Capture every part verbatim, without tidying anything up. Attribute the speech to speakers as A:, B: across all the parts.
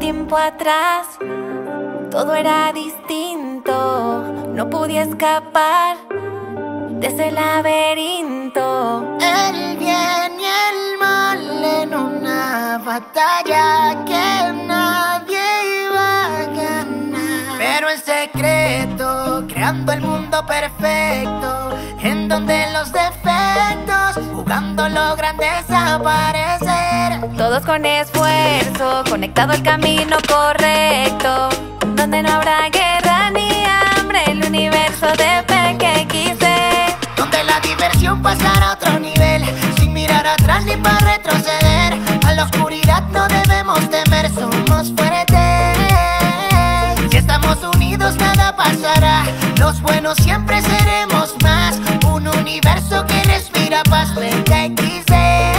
A: tiempo atrás todo era distinto, no podía escapar de ese laberinto.
B: El bien y el mal en una batalla que nadie iba a ganar, pero en secreto, creando el mundo perfecto, en donde los defectos, jugando, logran desaparecer.
A: Todos con esfuerzo, conectado al camino correcto, donde no habrá guerra ni hambre, el universo de fe que quise.
B: Donde la diversión pasará a otro nivel, sin mirar atrás ni para retroceder. A la oscuridad no debemos temer, somos fuertes. Si estamos unidos nada pasará, los buenos siempre seremos más. Un universo que respira paz, que quise.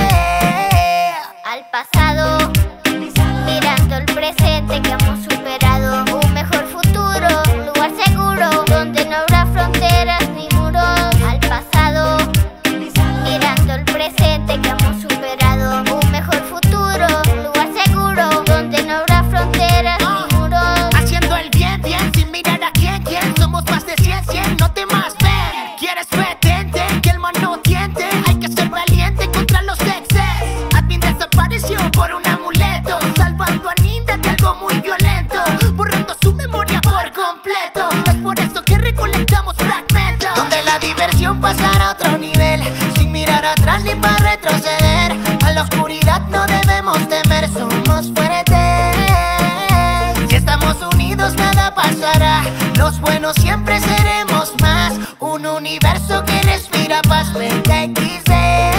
C: Al pasado, mirando el presente que hemos superado. Un mejor futuro, un lugar seguro, donde no habrá fronteras ni muros. Al pasado, mirando el presente que hemos superado. Un mejor futuro, un lugar seguro, donde no habrá fronteras ni muros.
B: Haciendo el bien, bien, sin mirar a quién, quién. Somos más de cien, cien, no temas ver. Quieres pretender que el mal no tiente, hay que ser valiente contra los exes. Admin desapareció por un amuleto, salvando a Ninja de algo muy violento, borrando su memoria por completo. Es por eso que recolectamos fragmentos, donde la diversión pasará a otro nivel, sin mirar atrás ni para retroceder. A la oscuridad no debemos temer, somos fuertes. Si estamos unidos nada pasará, los buenos siempre seremos más. Un universo que respira paz, que quise.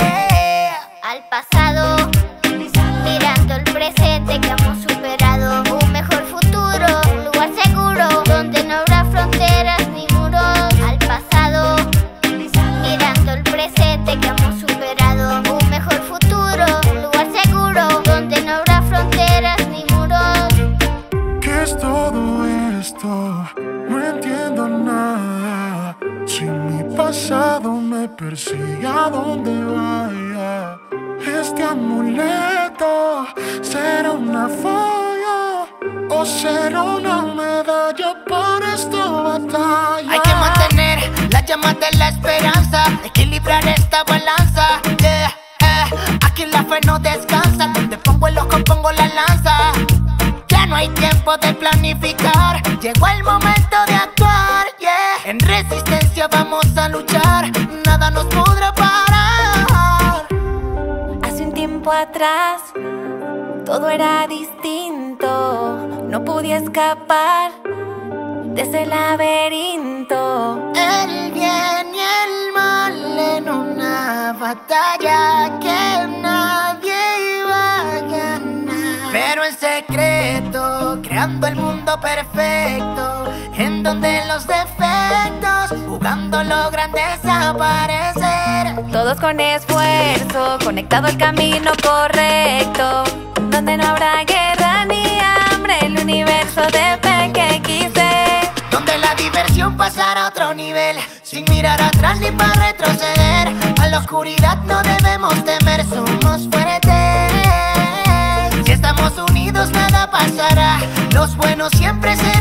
C: Al pasado, mirando el presente que hemos superado. Un mejor futuro, un lugar seguro, donde no habrá fronteras ni muros. Al pasado, mirando el presente que hemos superado. Un mejor futuro, un lugar seguro, donde no habrá fronteras ni muros.
D: ¿Qué es todo esto? No entiendo nada. Si mi pasado me persigue a donde vaya, este amuleto será una falla o será una medalla por esta batalla.
B: Hay que mantener la llama de la esperanza, equilibrar esta balanza. Yeah, eh, aquí la fe no descansa, donde pongo el ojo pongo la lanza. Ya no hay tiempo de planificar, llegó el momento de actuar. Yeah, en resistencia vamos a luchar, nada nos podrá parar.
A: Hace un tiempo atrás todo era distinto, no podía escapar de ese laberinto.
B: El bien y el mal en una batalla que nadie iba a ganar, pero en secreto, creando el mundo perfecto, en donde los defectos, jugando, logran desaparecer.
A: Todos con esfuerzo, conectado al camino correcto, donde no habrá guerra ni hambre, el universo de fe que quise.
B: Donde la diversión pasará a otro nivel, sin mirar atrás ni para retroceder. A la oscuridad no debemos temer, somos fuertes. Si estamos unidos nada pasará, los buenos siempre serán